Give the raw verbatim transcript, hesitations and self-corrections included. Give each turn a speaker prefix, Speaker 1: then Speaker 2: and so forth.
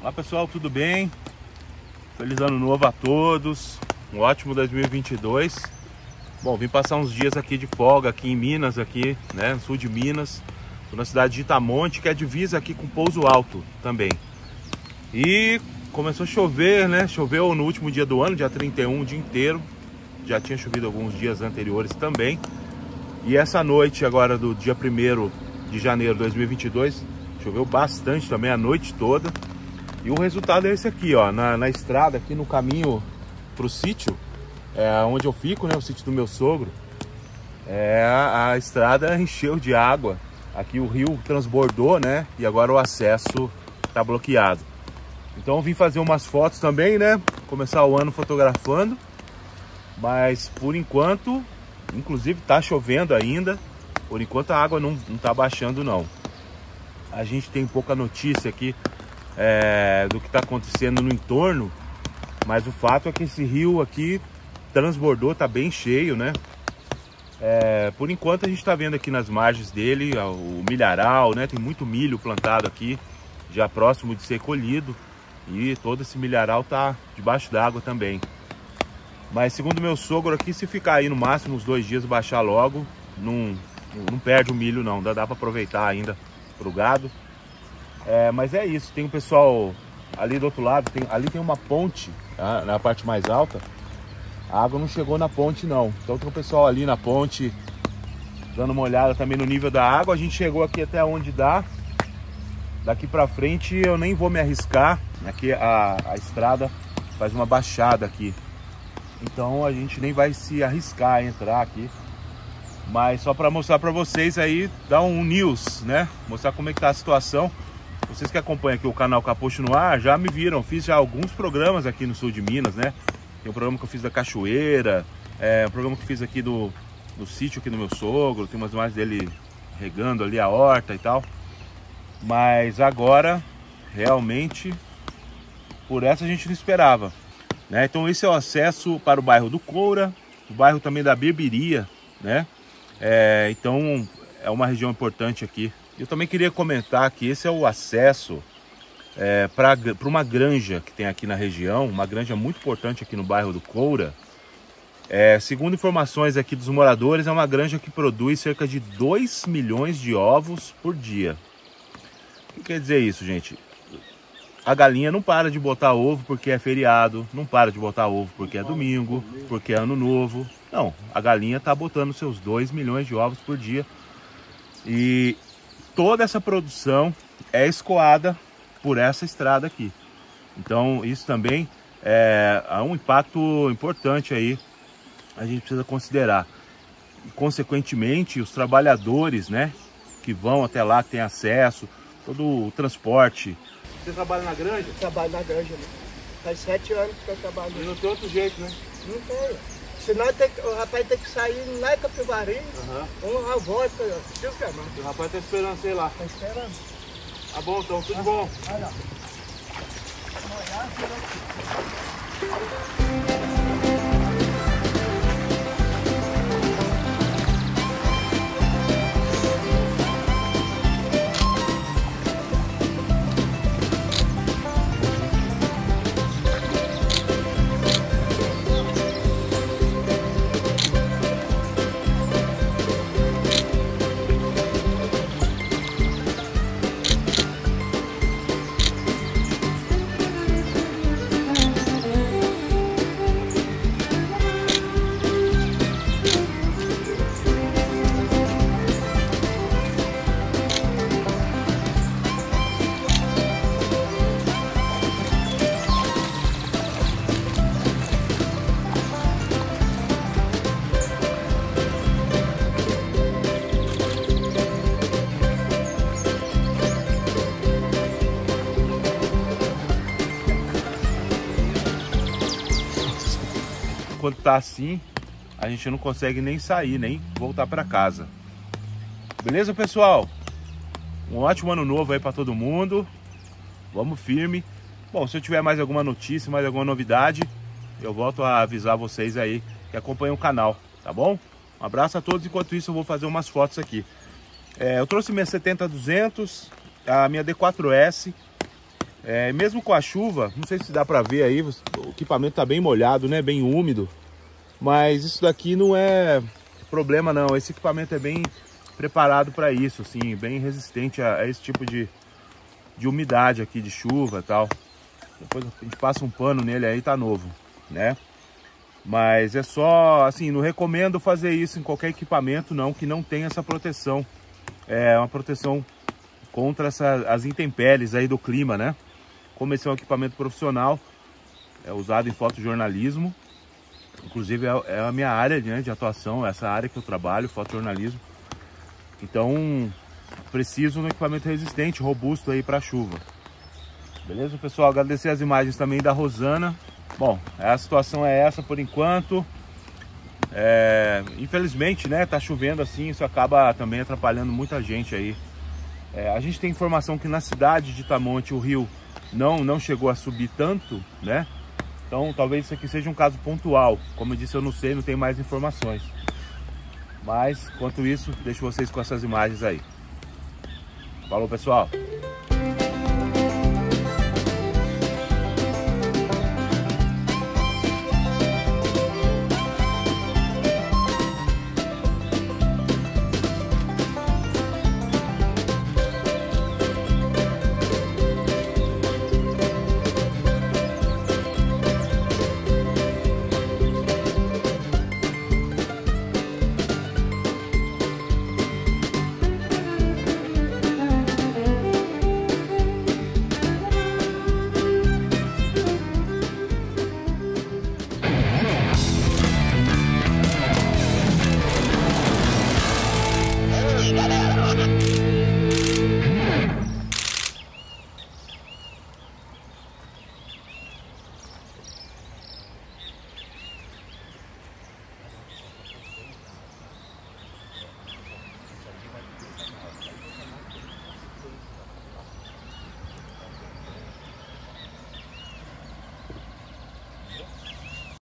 Speaker 1: Olá pessoal, tudo bem? Feliz ano novo a todos, um ótimo dois mil e vinte e dois. Bom, vim passar uns dias aqui de folga aqui em Minas, aqui, né, no sul de Minas. Tô na cidade de Itamonte, que é divisa aqui com Pouso Alto também. E começou a chover, né? Choveu no último dia do ano, dia trinta e um, o dia inteiro. Já tinha chovido alguns dias anteriores também. E essa noite agora do dia primeiro de janeiro de dois mil e vinte e dois, choveu bastante também a noite toda. E o resultado é esse aqui, ó, na, na estrada, aqui no caminho pro sítio, é, onde eu fico, né, o sítio do meu sogro. É, a, a estrada encheu de água, aqui o rio transbordou, né, e agora o acesso tá bloqueado. Então eu vim fazer umas fotos também, né, começar o ano fotografando, mas por enquanto, inclusive tá chovendo ainda, por enquanto a água não, não tá baixando não. A gente tem pouca notícia aqui É, do que está acontecendo no entorno, mas o fato é que esse rio aqui transbordou, tá bem cheio, né? É, por enquanto a gente está vendo aqui nas margens dele o milharal, né? Tem muito milho plantado aqui, já próximo de ser colhido, e todo esse milharal tá debaixo d'água também. Mas segundo meu sogro aqui, se ficar aí no máximo uns dois dias, baixar logo, não, não perde o milho não, dá, dá para aproveitar ainda pro gado. É, mas é isso, tem um pessoal ali do outro lado, tem, ali tem uma ponte, tá? Na parte mais alta, a água não chegou na ponte não, então tem um pessoal ali na ponte dando uma olhada também no nível da água. A gente chegou aqui até onde dá, daqui pra frente eu nem vou me arriscar, aqui a, a estrada faz uma baixada aqui, então a gente nem vai se arriscar a entrar aqui, mas só para mostrar para vocês aí, dar um news, né, mostrar como é que tá a situação. Vocês que acompanham aqui o canal Capocho no Ar já me viram, fiz já alguns programas aqui no sul de Minas, né? Tem um programa que eu fiz da cachoeira, é, um programa que eu fiz aqui do, do sítio aqui do meu sogro, tem umas imagens dele regando ali a horta e tal. Mas agora, realmente, por essa a gente não esperava, né? Então esse é o acesso para o bairro do Coura, o bairro também da Berberia, né? É, então é uma região importante aqui. Eu também queria comentar que esse é o acesso é, para uma granja que tem aqui na região, uma granja muito importante aqui no bairro do Coura. É, segundo informações aqui dos moradores, é uma granja que produz cerca de dois milhões de ovos por dia. O que quer dizer isso, gente? A galinha não para de botar ovo porque é feriado, não para de botar ovo porque é domingo, porque é ano novo. Não, a galinha está botando seus dois milhões de ovos por dia. E toda essa produção é escoada por essa estrada aqui. Então isso também é, é um impacto importante aí, a gente precisa considerar. E, consequentemente, os trabalhadores, né, que vão até lá, que tem acesso, todo o transporte. Você trabalha na granja?
Speaker 2: Trabalho na granja, né? Faz sete anos que eu trabalho.
Speaker 1: E não tem outro jeito, né?
Speaker 2: Não tem. Senão tem, o rapaz tem que sair lá em Capivari, uhum. uma volta, preciso que é mais.
Speaker 1: O rapaz tá esperando você lá.
Speaker 2: Tá esperando.
Speaker 1: Tá bom, então, tudo ah, bom.
Speaker 2: Vai lá.
Speaker 1: Quando tá assim, a gente não consegue nem sair, nem voltar para casa. Beleza, pessoal? Um ótimo ano novo aí para todo mundo. Vamos firme. Bom, se eu tiver mais alguma notícia, mais alguma novidade, eu volto a avisar vocês aí que acompanham o canal, tá bom? Um abraço a todos. Enquanto isso, eu vou fazer umas fotos aqui. É, eu trouxe minha setenta duzentos, a minha D quatro S É, mesmo com a chuva, não sei se dá pra ver aí, o equipamento tá bem molhado, né? Bem úmido. Mas isso daqui não é problema não, esse equipamento é bem preparado para isso, assim, bem resistente a, a esse tipo de, de umidade aqui, de chuva e tal. Depois a gente passa um pano nele aí, tá novo, né? Mas é só, assim, não recomendo fazer isso em qualquer equipamento não, que não tenha essa proteção. É uma proteção contra essa, as intempéries aí do clima, né? Como esse é um equipamento profissional, é usado em fotojornalismo. Inclusive é a minha área, né, de atuação, essa área que eu trabalho, fotojornalismo. Então, preciso de um equipamento resistente, robusto aí para chuva. Beleza, pessoal? Agradecer as imagens também da Rosana. Bom, a situação é essa por enquanto. É, infelizmente, né, tá chovendo assim, isso acaba também atrapalhando muita gente aí. É, a gente tem informação que na cidade de Tamonte o rio não, não chegou a subir tanto, né? Então talvez isso aqui seja um caso pontual. Como eu disse, eu não sei, não tenho mais informações. Mas, enquanto isso, deixo vocês com essas imagens aí. Falou, pessoal!